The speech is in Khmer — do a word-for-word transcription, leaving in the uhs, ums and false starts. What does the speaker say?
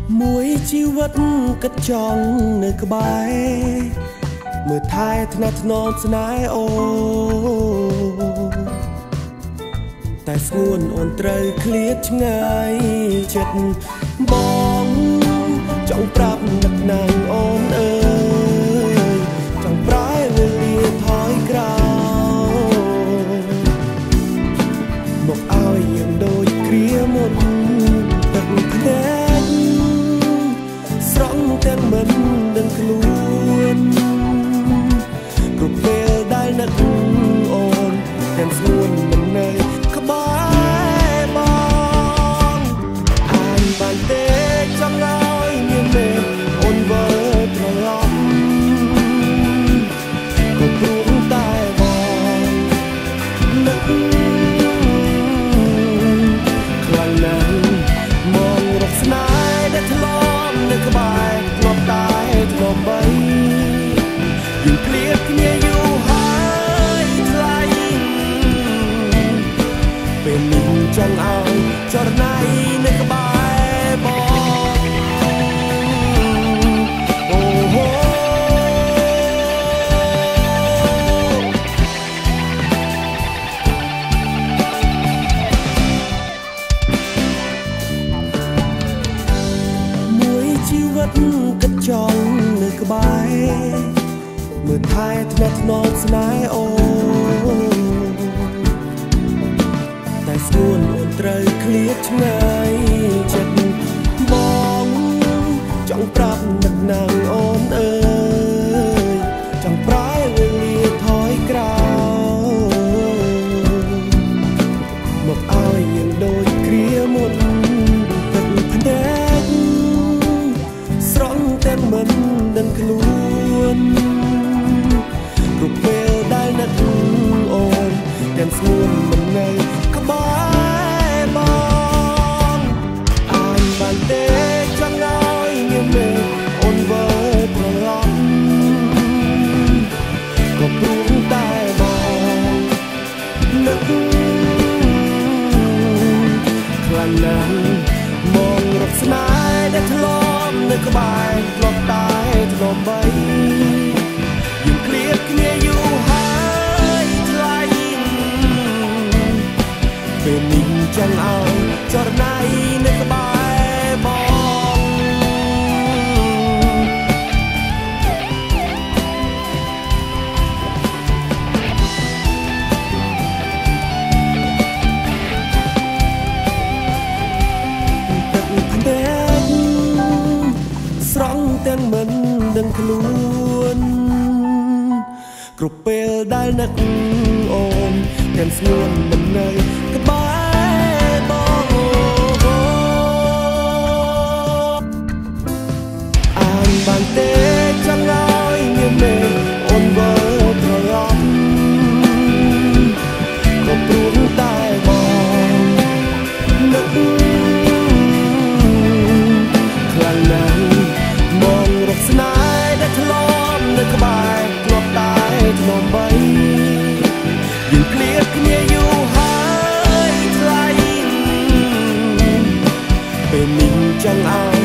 មួយជីវិតគិតចង់នៅក្បែរមើលថែថ្នាក់ថ្នមស្នេហ៍អូតែស្ងួនអូនត្រូវឃ្លាតឆ្ងាយចិត្តបងចង់ប្រាប់នឹកណាំងអូនអើយចង់ប្រែវេលាថយក្រោយមកឲ្យយើងដូចគ្រាមុនទឹកភ្នែកស្រង់ទាំងមិនដឹងខ្លួនគ្រប់ពេលដែលនឹកអូនទាំងស្ងួនមិននៅក្បែរបងអានបានទេចង់ឲ្យមានមេអូនវិលត្រឡប់ក៏ព្រោះតែបងនឹកខ្លាំងណាស់មករកស្នេហ៍ដែលធ្លាប់នៅក្បែរធ្លាប់តែធ្លាប់បីយើងឃ្លាតគ្នាយូរហើយថ្លៃពេលនេះចង់ឲ្យចរណៃនៅក្បែរបងអូហូមួយជីវិតគិតចង់នៅក្បែរមើលថែថ្នាក់ថ្នមស្នេហ៍អូតែស្ងួនអូនត្រូវឃ្លាតឆ្ងាយចិត្តបងចង់ប្រាប់នឹកណាំងអូនអើយចង់ប្រែវេលាថយក្រោយមកឲ្យយើងដូចគ្រាមុនទឹកភ្នែកស្រង់ទាំងមិនដឹងខ្លួនគ្រប់ពេលដែលនឹកអូនទាំងស្ងួនមិននៅក្បែរបងអានបានទេចង់ឲ្យមានមេអូនវិលត្រឡប់ក៏ព្រោះតែបងនឹកខ្លាំងណាស់មករកស្នេហ៍ដែលធ្លាប់នៅក្បែរធ្លាប់តែធ្លាប់បីយើងឃ្លាតគ្នាយូរហើយថ្លៃពេលនេះចង់ឲ្យចរណៃនៅក្បែរបងទឹកភ្នែកស្រង់ទាំងមិនដឹងខ្លួនគ្រប់ពេលដែលនឹកអូនទាំងស្ងួនមិននៅក្បែរបងអានបានទេចង់ឲ្យមានមេអូនវិលត្រឡប់ក៏ព្រោះតែបងនឹកខ្លាំងណាស់មករកស្នេហ៍ដែលធ្លាប់នៅក្បែរធ្លាប់តែធ្លាប់បីយើងឃ្លាតគ្នាយូរហើយថ្លៃពេលនេះចង់ឲ្យ